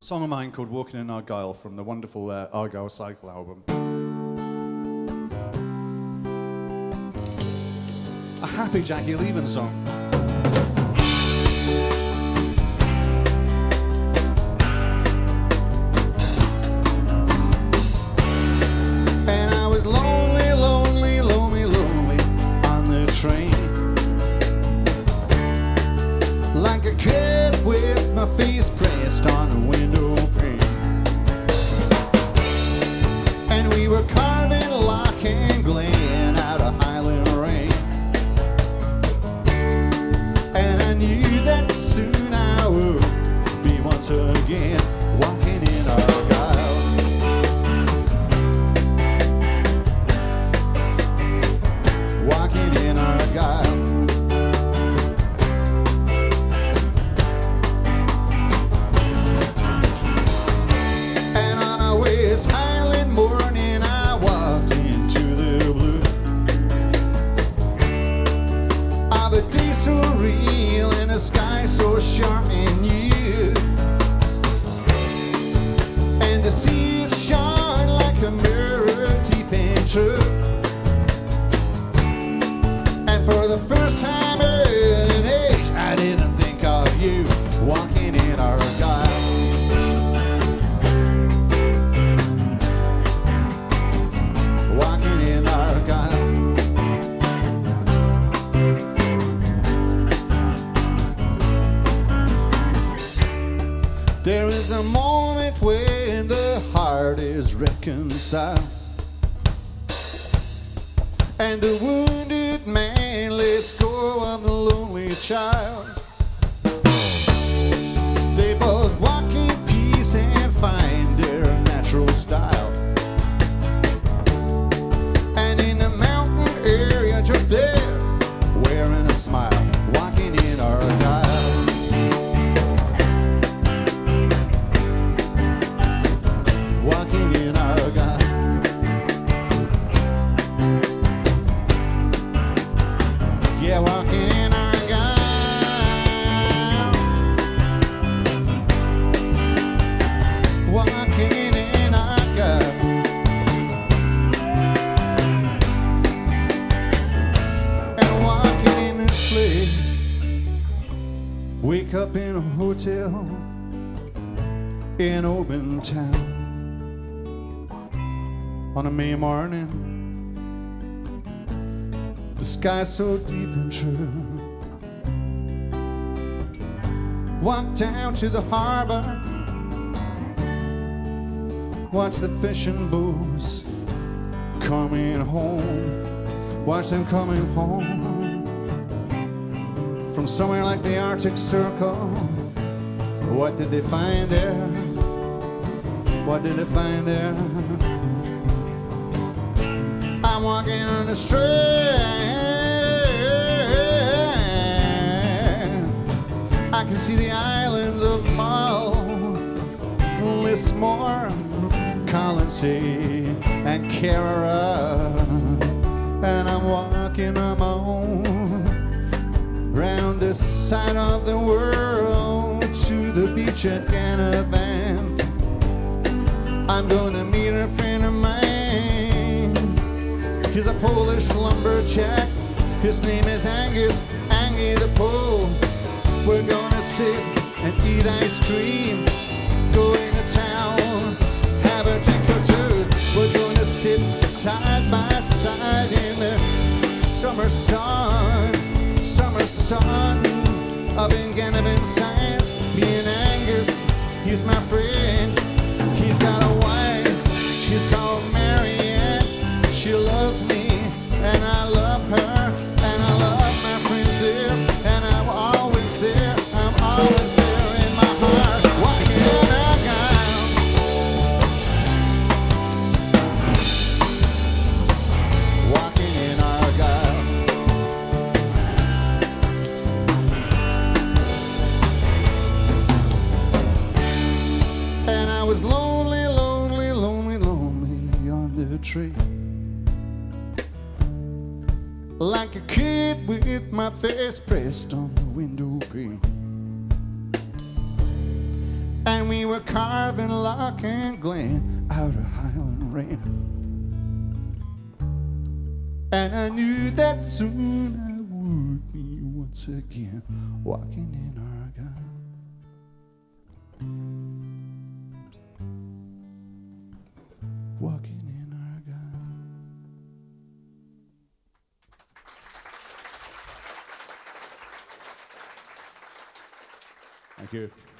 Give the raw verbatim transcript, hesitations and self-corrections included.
Song of mine called Walking in Argyll from the wonderful uh, Argyll Cycle album. A happy Jackie Leven song. And I was lonely, lonely, lonely, lonely on the train, like a kid with my face pressed on the window pane. And we were carving lock and glen out of Highland rain. And I knew that soon I would be once again walking in Argyll. Walking in Argyll. Highland morning, I walked into the blue of a day so real and a sky so sharp and new, and the sea shone like a mirror deep and true. And for the first time in an age, I didn't think of you walking in Argyll. There is a moment when the heart is reconciled, and the wounded man lets go of the lonely child. They both walk in peace and find their natural style. And in the mountain area just there, wearing a smile, walking in Argyll. Walking in Argyll. Yeah, walking in Argyll. Walking in Argyll. And walking in this place. Wake up in a hotel in Open Town on a May morning, the sky so deep and true. Walk down to the harbor, watch the fishing boats coming home, watch them coming home from somewhere like the Arctic Circle. What did they find there? What did they find there? I'm walking on the strand. I can see the islands of Mull, Lismore, Colonsay, and Kerrera. And I'm walking on my own round this side of the world to the beach at Leven. I'm gonna meet a friend of mine. He's a Polish lumberjack. His name is Angus, Angie the Pole. We're gonna sit and eat ice cream, go into town, have a drink or two. We're gonna sit side by side in the summer sun, summer sun of Inganavan Science. Me and Angus, he's my friend. He's got a wife, she's called Marianne. She loves me, and I love her, and I love my friends there, and I'm always there, I'm always there in my heart, walking in Argyll. Walking in Argyll. And I was lonely, lonely, lonely, lonely on the tree, like a kid with my face pressed on the window pane. and we were carving lock and glen out of Highland rain. And I knew that soon I would be once again walking in Argyll. Walking in Argyll. Thank you.